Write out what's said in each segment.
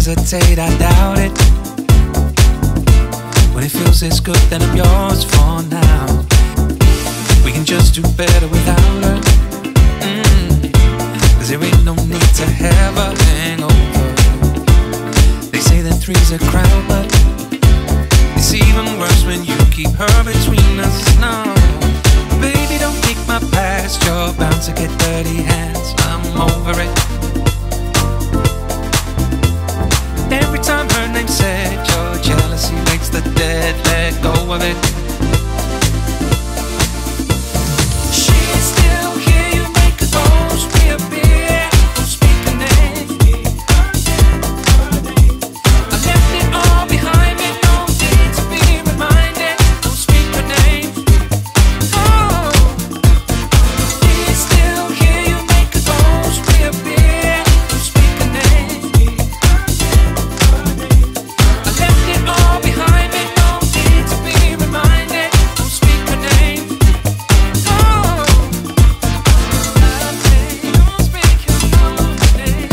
hesitate, I doubt it. When it feels this good, then I'm yours for now. We can just do better without her. Cause there ain't no need to have a hangover. They say that three's a crowd, but it's even worse when you keep her between us. No, baby, don't kick my past. You're bound to get dirty hands. I'm over it. Every time her name's said, your jealousy makes the dead let go of it. She's still here, you make a ghost reappear. Don't speak her name. I left it all behind me, no need to be reminded. Don't speak her name. Oh, she's still here, you make a ghost reappear. Don't speak her name. I left it all behind me, no need to be reminded. Don't speak her name. Oh, don't speak her name.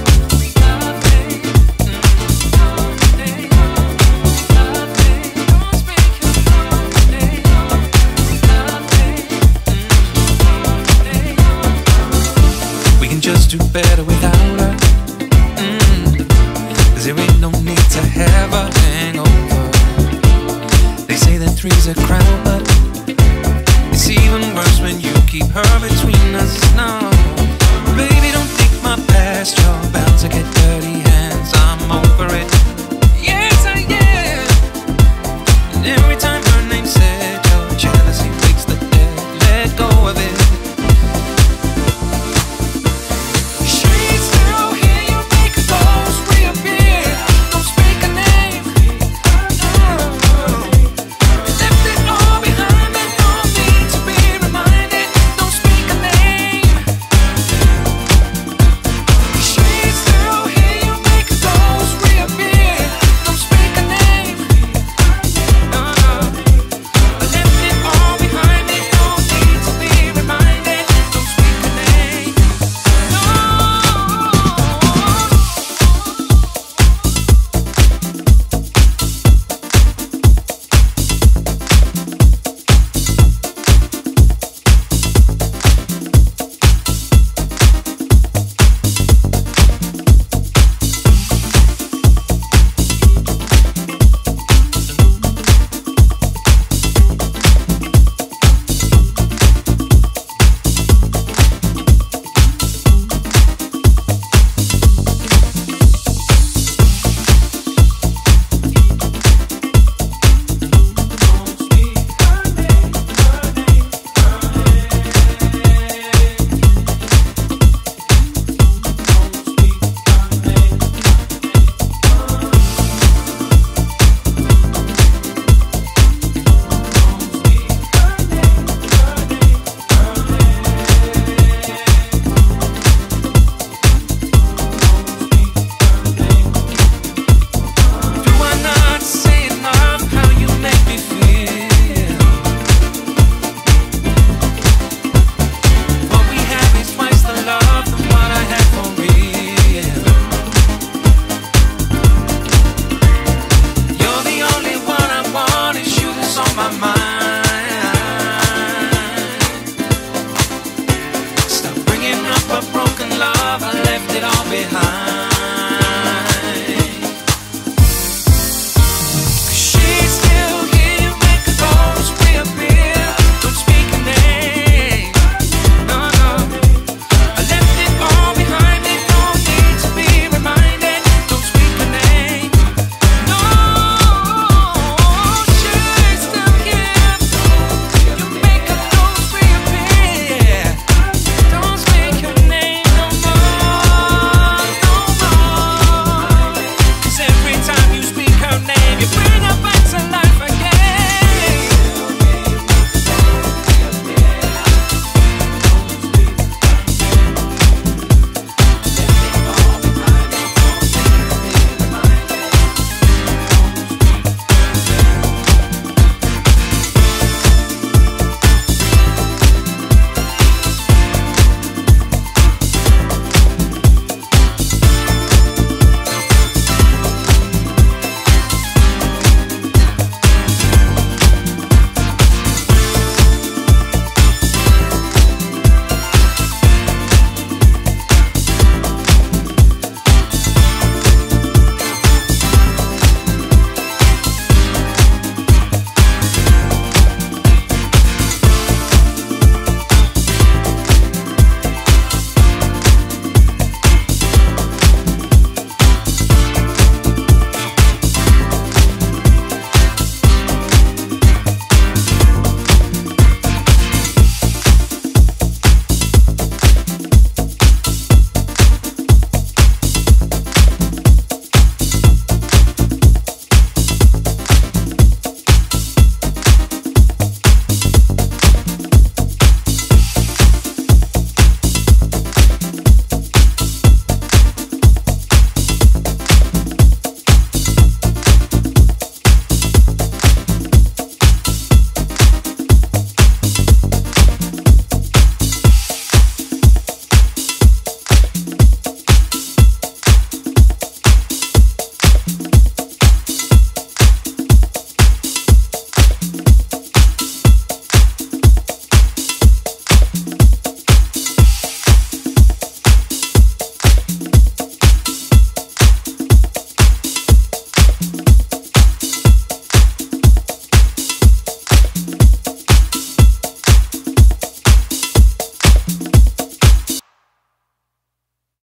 We can just do better without her. Cause there ain't no need to have a hangover. They say that three's a crowd, but it's even worse when you keep her between us. No, baby, don't think my past. You're bound to get dirty